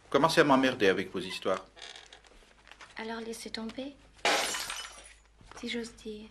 Commencez à m'emmerder avec vos histoires. Alors laissez tomber, si j'ose dire.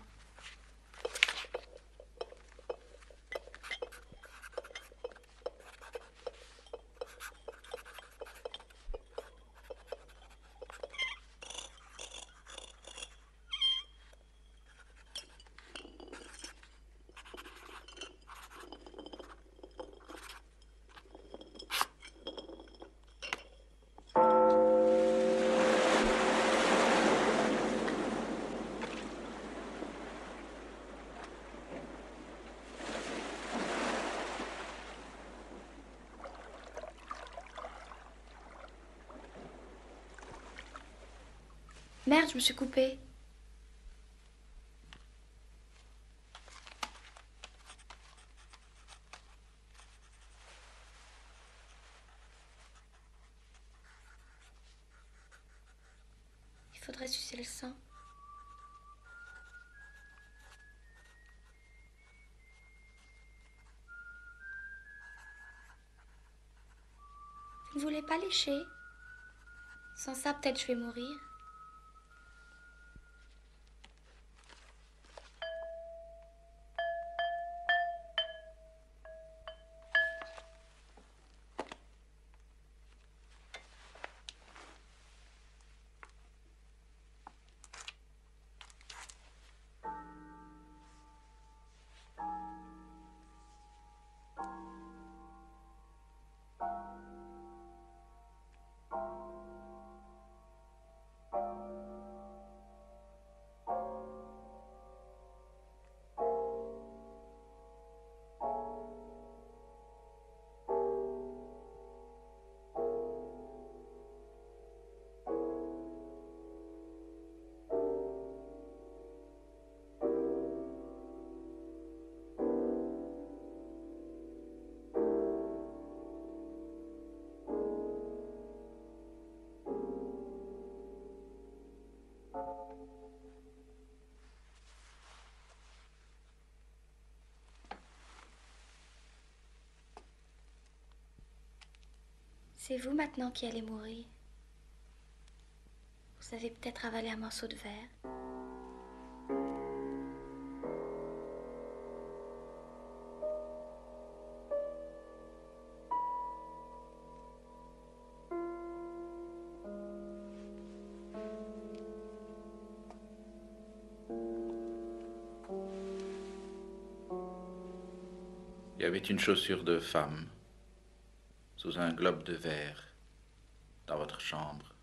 Merde, je me suis coupée. Il faudrait sucer le sang. Vous ne voulez pas lécher? Sans ça, peut-être je vais mourir. C'est vous maintenant qui allez mourir. Vous avez peut-être avalé un morceau de verre. Il y avait une chaussure de femme sous un globe de verre dans votre chambre.